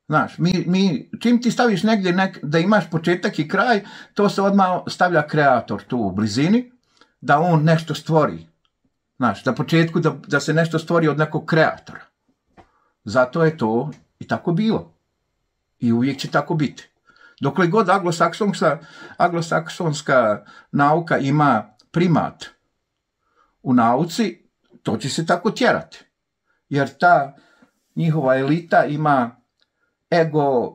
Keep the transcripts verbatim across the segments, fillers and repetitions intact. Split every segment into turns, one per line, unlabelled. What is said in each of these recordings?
Znaš, mi, mi, čim ti staviš negdje nek, da imaš početak i kraj, to se odmah stavlja kreator tu u blizini, da on nešto stvori. Znaš, na početku da, da se nešto stvori od nekog kreatora. Zato je to i tako bilo. I uvijek će tako biti. Dokle god anglosaksonska, anglosaksonska nauka ima primat u nauci, to će se tako tjerati. Jer ta njihova elita ima ego,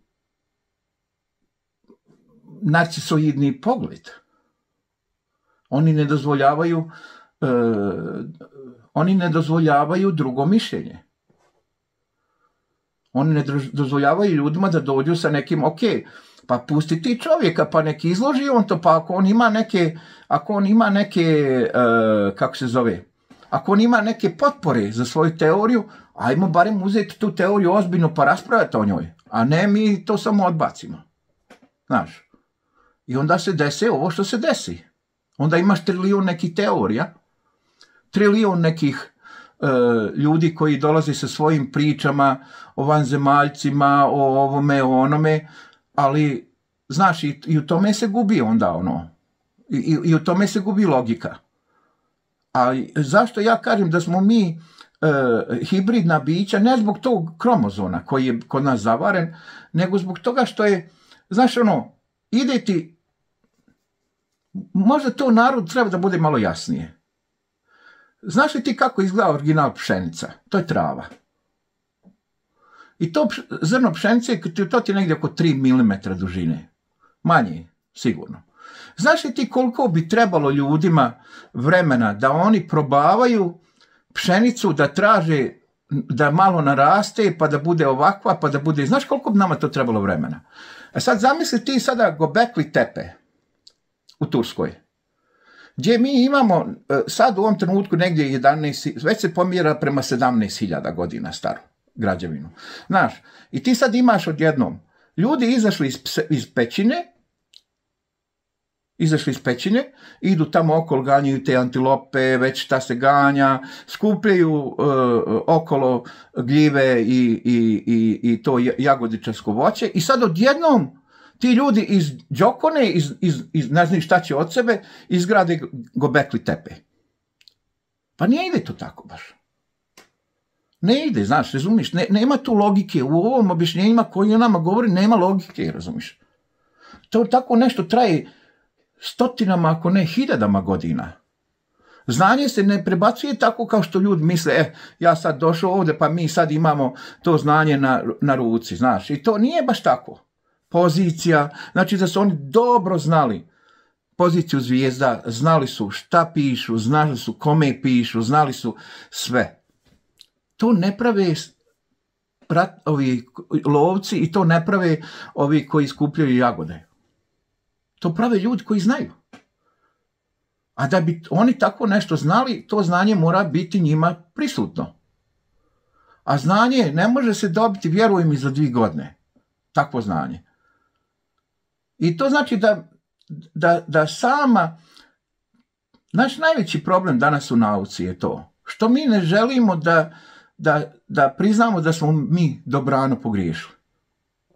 narcisoidni pogled. Oni ne dozvoljavaju, uh, oni ne dozvoljavaju drugo mišljenje. Oni ne dozvoljavaju ljudima da dođu sa nekim, ok, pa pusti ti čovjeka, pa neki izloži on to, pa ako on ima neke, ako on ima neke, uh, kako se zove, ako on ima neke potpore za svoju teoriju, ajmo barem uzeti tu teoriju ozbiljno pa raspravljati o njoj, a ne mi to samo odbacimo. Znaš, i onda se desi ovo što se desi. Onda imaš trilion nekih teorija, trilion nekih ljudi koji dolaze sa svojim pričama o vanzemaljcima, o ovome, o onome, ali, znaš, i, i u tome se gubi onda ono, i, i u tome se gubi logika. A zašto ja kažem da smo mi uh, hibridna bića, ne zbog tog kromozona koji je kod nas zavaren, nego zbog toga što je, znaš ono, ide ti, možda to narod treba da bude malo jasnije. Znaš li ti kako izgleda original pšenica? To je trava. I to zrno pšenice, to ti je negdje oko tri milimetra dužine. Manje, sigurno. Znaš li ti koliko bi trebalo ljudima vremena da oni probavaju pšenicu, da traže da malo naraste, pa da bude ovakva, pa da bude... Znaš koliko bi nama to trebalo vremena? A sad zamisli ti sada Gobekli Tepe u Turskoj, gdje mi imamo sad u ovom trenutku negdje jedanaest, već se pomjera prema sedamnaest hiljada godina staru građevinu. Znaš, i ti sad imaš odjednom, ljudi izašli iz, iz pećine, izašli iz pećine, idu tamo okolo, ganjaju te antilope, već ta se ganja, skupljaju uh, okolo gljive i, i, i, i to jagodičarsko voće i sad odjednom ti ljudi iz Đokone, iz, iz, iz, ne znam šta će od sebe, izgrade Gobekli Tepe. Pa nije ide to tako baš. Ne ide, znaš, razumiš, ne, nema tu logike. U ovom objašnjenjima koji nama govori, nema logike, razumiš. To tako nešto traje stotinama, ako ne hiljadama godina. Znanje se ne prebacuje tako kao što ljudi misle, e, ja sad došao ovdje, pa mi sad imamo to znanje na, na ruci, znaš. I to nije baš tako. Pozicija, znači da su oni dobro znali poziciju zvijezda, znali su šta pišu, znali su kome pišu, znali su sve. To ne prave rat, ovi lovci i to ne prave ovi koji skupljaju jagode. To prave ljudi koji znaju. A da bi oni tako nešto znali, to znanje mora biti njima prisutno. A znanje ne može se dobiti, vjeruj mi, za dvije godine. Takvo znanje. I to znači da, da, da sama, naš najveći problem danas u nauci je to, što mi ne želimo da, da, da priznamo da smo mi dobrano pogriješili.